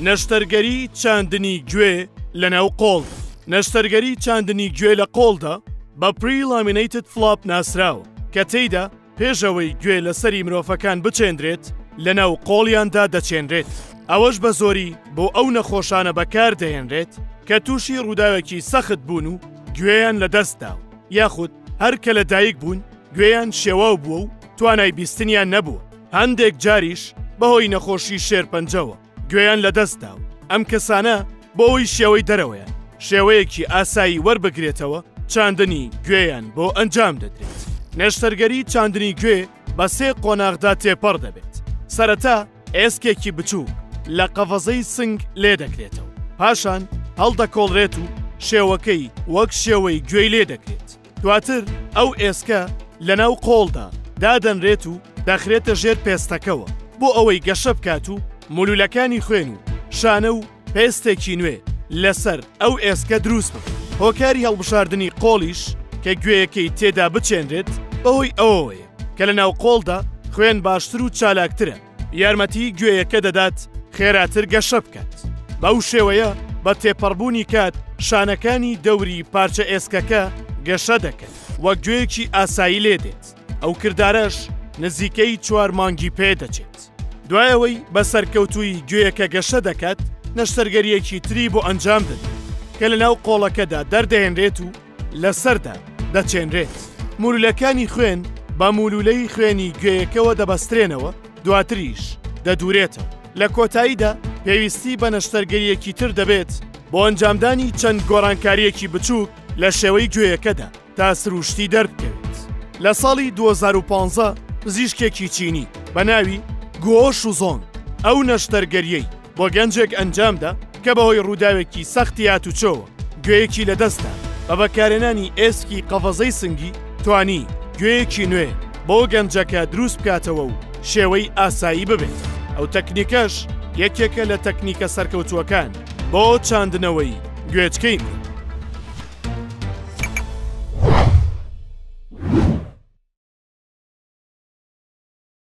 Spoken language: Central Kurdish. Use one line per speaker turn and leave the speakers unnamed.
نەشتەرگەری چاندنی گوێ لەناو قۆڵ. نەشتەرگەری چاندنی گوێ لە قۆڵدا بە پری-لامینەیتد فلاپ ناسراوە کە تێیدا پێشەوەی گوێ لەسەری مرۆڤەکان بچێندرێت لەناو قۆڵیاندا دەچێنرێت. ئەوەش بە زۆری بۆ ئەو نەخۆشانە بەکار دەهێنرێت کە تووشی ڕووداوێکی سەخت بوون و گوێیان لەدەستدا یاخود هەر کە لەدایک بوون گوێیان شێواو بووە و توانای بیستنیان نەبووە. هەندێک جاریش بەهۆی نەخۆشی شێرپەنجەوە گوێیان لەدەستدا و ئەم کەسانە بۆ ئەوی شێوەی دەرەوەیان شێوەیەکی ئاسایی وەربگرێتەوە چاندنی گوێیان بۆ ئەنجام دەدرێت. نەشتەرگەری چاندنی گوێ بە سێ قۆناغدا تێپەڕ دەبێت. سەرەتا ئێسکێکی بچووک لە قەڤەزەی سنگ لێ دەکرێتەوە، پاشان هەڵدەکۆڵرێت و شێوەکەی وەک شێوەی گوێی لێ دەکرێت. دواتر ئەو ئێسکە لەناو قۆڵدا دادەنرێت و دەخرێتە ژێر پێستەکەوە بۆ ئەوەی گەشە بکات و مولولەکانی خوێن و شانە و پێستێکی نوێ لەسەر ئەو ئێسکە دروست بکە. هۆکاری هەڵبژاردننی قۆڵیش کە گوێیەکەی تێدا بچێنرێت بەهۆی ئەوەیە کە لە ناو قۆڵدا خوێن باشتر و چالاکترە، یارمەتی گوێیەکە دەدات خێراتر گەشە بکات. بەو شێوەیە بە تێپەڕبوونی کات شانەکانی دەوری پارچە ئێسکەکە گەشە دەکەن وەک گوێیەکی ئاسایی لێ دێت. ئەو کردارەش نزیکەی 4 مانگی پێ دەچێت. دوایەوەی بە سەرکەوتووی گوێیەکە گەشە دەکات نەشتەرگەریەکی تری بۆ ئەنجام دەدێت کە لە ناو قۆڵەکەدا دەردەهێنرێت و لەسەردا دەچێنرێت. مولولەکانی خوێن بە مولولەی خوێنی گوێیەکەوە دەبەسترێنەوە، دواتریش دەدورێتەوە. لە کۆتاییدا پێویستی بە نەشتەرگەریەکی تر دەبێت بۆ ئەنجامدانی چەند گۆڕانکاریەکی بچووک لە شێوەی گوێیەکەدا تا سروشتی دەربکەوێت. لە ساڵی 2015 پزیشکێکی چینی بە ناوی گۆ شوزۆن ئەو نەشتەرگەریەی بۆ گەنجێک ئەنجامدا کە بەهۆی ڕووداوێکی سەختی هاتوچۆوە گوێیەکی لەدەستدا بە بەکارهێنانی ئێسکی قەڤەزەی سنگی توانی گوێیەکی نوێ بۆ گەنجەکە دروست بکاتەوە و شێوەی ئاسایی ببێت. ئەو تەکنیکەش یەکێکە لە تەکنیکە سەرکەوتووەکان بۆ چاندنەوەی گوێچکەی